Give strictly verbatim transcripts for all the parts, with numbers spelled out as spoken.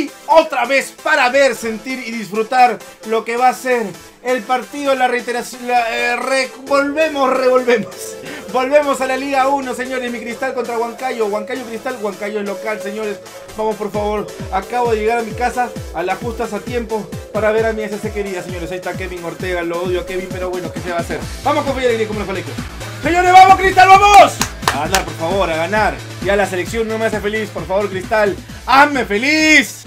aquí otra vez para ver, sentir y disfrutar lo que va a ser el partido, la reiteración, la, eh, re, volvemos, revolvemos. Volvemos a la Liga uno, señores, mi Cristal contra Huancayo, Huancayo Cristal, Huancayo es local, señores. Vamos, por favor, acabo de llegar a mi casa, a las justas a tiempo, para ver a mi S C querida, señores. Ahí está Kevin Ortega, lo odio a Kevin, pero bueno, ¿qué se va a hacer? Vamos con Alegría como los colegios. Señores, vamos, Cristal, vamos. A ganar, por favor, a ganar. Ya la selección no me hace feliz, por favor, Cristal. ¡Hazme feliz!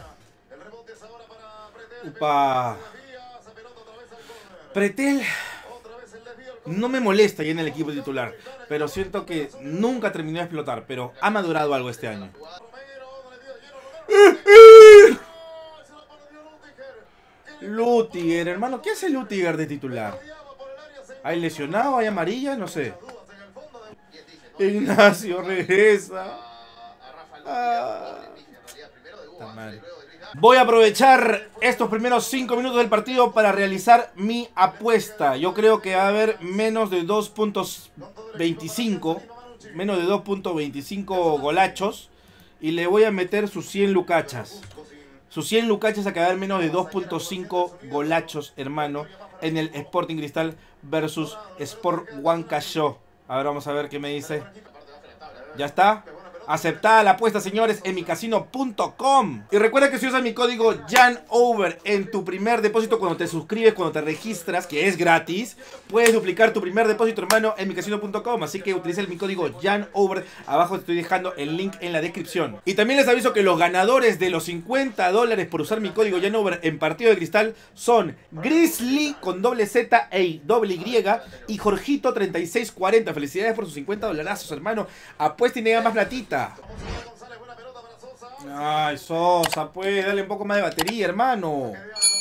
Upa. Pretel no me molesta ya en el equipo titular, pero siento que nunca terminó de explotar, pero ha madurado algo este año. Lutiger, hermano, ¿qué hace Lutiger de titular? ¿Hay lesionado? ¿Hay amarilla? No sé. Ignacio regresa. Ah, Voy a aprovechar estos primeros cinco minutos del partido para realizar mi apuesta. Yo creo que va a haber menos de dos punto veinticinco. Menos de dos punto veinticinco golachos. Y le voy a meter sus cien lucachas. Sus cien lucachas a quedar menos de dos punto cinco golachos, hermano. En el Sporting Cristal versus Sport Huancayo. A ver, vamos a ver qué me dice. ¿Ya está? Aceptada la apuesta, señores, en mi casino punto com. Y recuerda que si usas mi código JANOVER en tu primer depósito, cuando te suscribes, cuando te registras, que es gratis, puedes duplicar tu primer depósito, hermano, en mi casino punto com. Así que utiliza mi código JANOVER. Abajo te estoy dejando el link en la descripción. Y también les aviso que los ganadores de los cincuenta dólares por usar mi código JANOVER en partido de Cristal son Grizzly con doble Z e doble Y y Jorgito treinta y seis cuarenta. Felicidades por sus cincuenta dolarazos, hermano. Apuesta y nega más platita. Ay, Sosa, pues, dale un poco más de batería, hermano.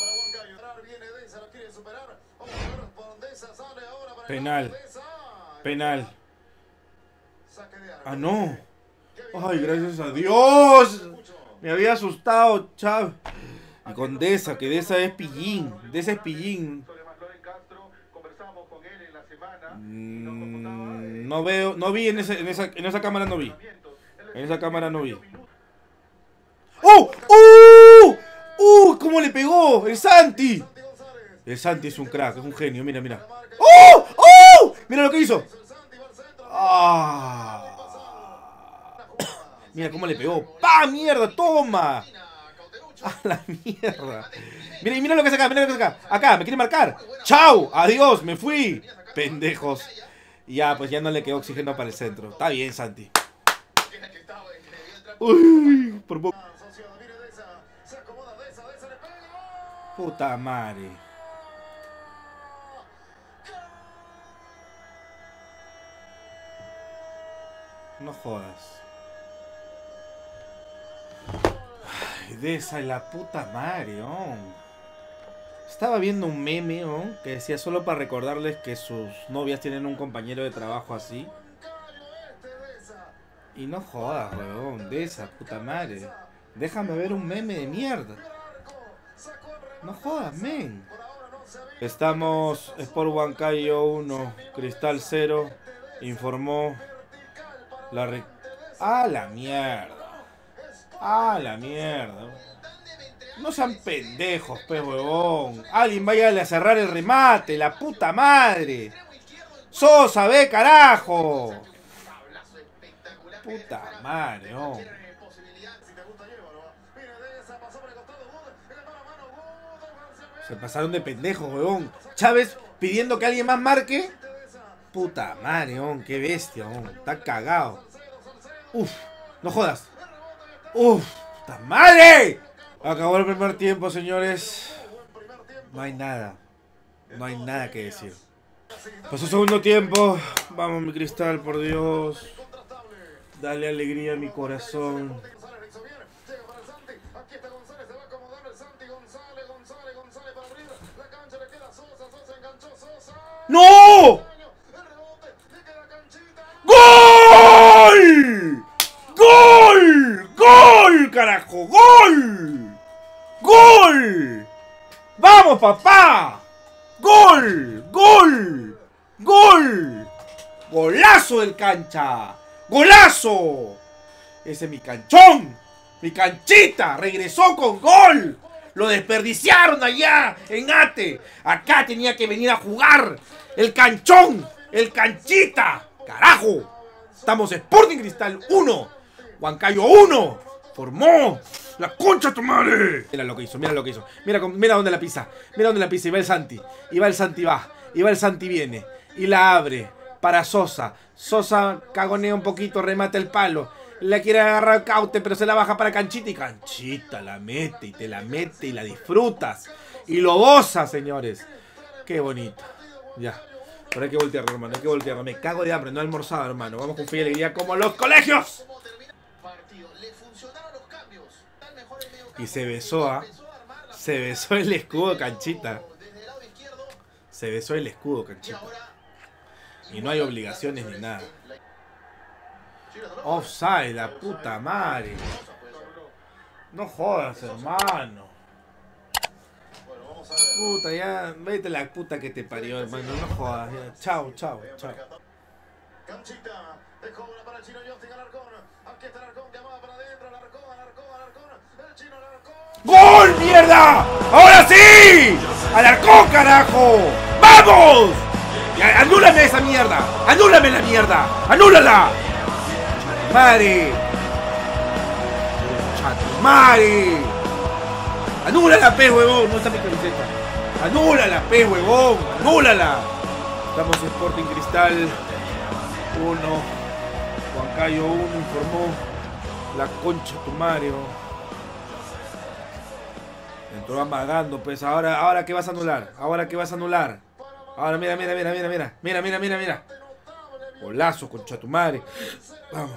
Penal. Penal. Ah, no. Ay, gracias a Dios. Me había asustado, chav. Y con Deza, que Deza es pillín. Deza es pillín. Mm, no veo, no vi en, ese, en, esa, en esa cámara, no vi. En esa cámara no vi. ¡Oh! ¡Uh! ¡Uh! ¿Cómo le pegó? ¡El Santi! El Santi es un crack, es un genio, mira, mira. ¡Oh! ¡Oh! Mira lo que hizo. ¡Ah! Mira cómo le pegó. ¡Pa! ¡Mierda! ¡Toma! ¡A la mierda! Mira, mira lo que saca, mira lo que saca. Acá, me quiere marcar. ¡Chao! ¡Adiós! ¡Me fui! Pendejos. Y ya, pues ya no le quedó oxígeno para el centro. Está bien, Santi. Uy, por poco. Puta madre. No jodas. Ay, de esa es la puta madre, oh. Estaba viendo un meme, oh, que decía solo para recordarles que sus novias tienen un compañero de trabajo así. Y no jodas, weón, de esa puta madre. Déjame ver un meme de mierda. No jodas, men. Estamos Sport Huancayo uno, Cristal cero. Informó la re... ¡Ah, la mierda! ¡Ah, la mierda! No sean pendejos, pe huevón. Alguien vaya a cerrar el remate, la puta madre. Sosa, ve, carajo. Puta madre, oh. Se pasaron de pendejos, huevón. Chávez pidiendo que alguien más marque. Puta madre, oh. Qué bestia, oh. Está cagado. Uf, no jodas. Uf, puta madre. Acabó el primer tiempo, señores. No hay nada. No hay nada que decir. Pasó el segundo tiempo. Vamos, mi Cristal, por Dios. Dale alegría a mi corazón. ¡No! ¡Gol! ¡Gol! ¡Gol, carajo! ¡Gol! ¡Gol! ¡Vamos, papá! ¡Gol! ¡Gol! ¡Gol! ¡Golazo del cancha! ¡Golazo! Ese es mi canchón. Mi Canchita regresó con gol. Lo desperdiciaron allá en Ate. Acá tenía que venir a jugar. El Canchón. El Canchita. Carajo. Estamos Sporting Cristal uno. Huancayo uno. Formó. La concha tu madre. Mira lo que hizo, mira lo que hizo. Mira, mira dónde la pisa. Mira dónde la pisa. Y va el Santi. Y va el Santi va. Y va el Santi viene. Y la abre. Para Sosa. Sosa cagonea un poquito. Remata el palo. La quiere agarrar Caute, pero se la baja para Canchita. Y Canchita la mete. Y te la mete. Y la disfrutas. Y lo goza, señores. Qué bonito. Ya. Pero hay que voltear, hermano. Hay que voltear. Me cago de hambre. No he almorzado, hermano. Vamos con fe y alegría como los colegios. Y se besó, ¿ah? Se besó el escudo, Canchita. Se besó el escudo, Canchita. Y no hay obligaciones ni nada. Offside, la puta madre. No jodas, hermano. Puta, ya. Vete la puta que te parió, hermano. No jodas. Ya. Chao, chao, chao. Canchita, de cobra para el chino Justin Alarcón. Aquí está Alarcón que va para adentro. Alarcón, Alarcón, Alarcón. El chino Alarcón. ¡Gol, mierda! ¡Ahora sí! ¡Alarcón, carajo! ¡Vamos! Ya, ¡anúlame esa mierda! ¡Anúlame la mierda! ¡Anúlala! ¡Madre! ¡Chato madre! ¡Anúlala, pe, huevón! No está mi camiseta. ¡Anúlala, pe, huevón! ¡Anúlala! Estamos en Sporting Cristal uno. Huancayo uno, informó la concha tu Mario. Entró amagando, pues. Ahora, ahora ¿qué vas a anular? Ahora ¿qué vas a anular? Ahora mira, mira, mira, mira, mira. Mira, mira, mira, mira. Golazo, concha tu madre. Vamos.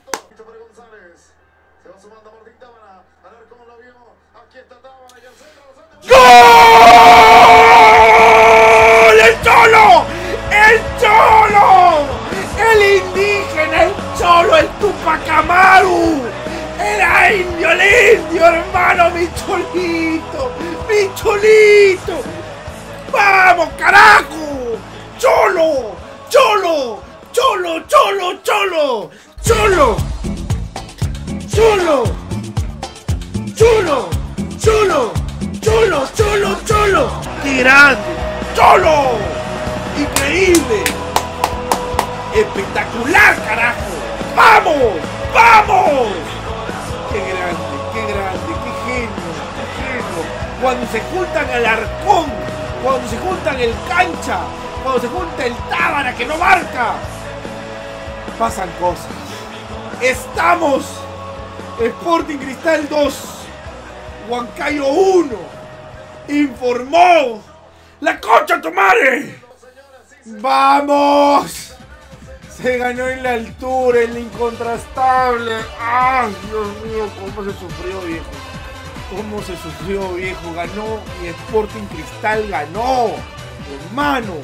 ¡Gol! ¡El Cholo! ¡El Cholo! ¡El indígena! ¡El Cholo! ¡El Tupac Amaru! ¡Era indio, el indio, hermano! ¡Mi Cholito! ¡Mi Cholito! ¡Vamos, carajo! ¡Cholo! ¡Cholo! ¡Cholo, cholo, cholo! ¡Cholo! ¡Cholo! ¡Cholo! ¡Cholo! ¡Cholo, cholo, cholo! ¡Qué grande! ¡Cholo! ¡Increíble! ¡Espectacular, carajo! ¡Vamos! ¡Vamos! ¡Qué grande, qué grande, qué genio, qué genio! Cuando se juntan Alarcón, cuando se juntan el Cancha, cuando se junta el Tábara que no marca, pasan cosas. ¡Estamos! Sporting Cristal dos, Huancayo uno, informó la concha tu madre. ¡Vamos! Se ganó en la altura, en la incontrastable. ¡Ay, Dios mío! ¿Cómo se sufrió, viejo? ¿Cómo se sufrió, viejo? Ganó y Sporting Cristal ganó, hermano.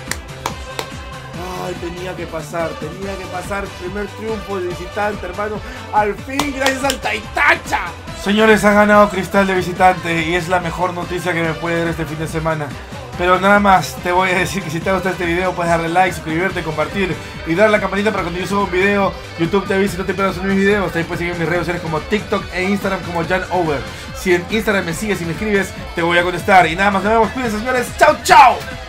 Ay, tenía que pasar, tenía que pasar. Primer triunfo de visitante, hermano. Al fin, gracias al Taitacha. Señores, ha ganado Cristal de visitante y es la mejor noticia que me puede dar este fin de semana. Pero nada más, te voy a decir que si te gusta este video puedes darle like, suscribirte, compartir y dar la campanita para cuando yo suba un video. YouTube te avisa si no te pierdas mis videos. También puedes seguir en mis redes sociales como TikTok e Instagram como Jan Over. Si en Instagram me sigues y me escribes, te voy a contestar. Y nada más, nos vemos, cuídense, señores. ¡Chao, chao!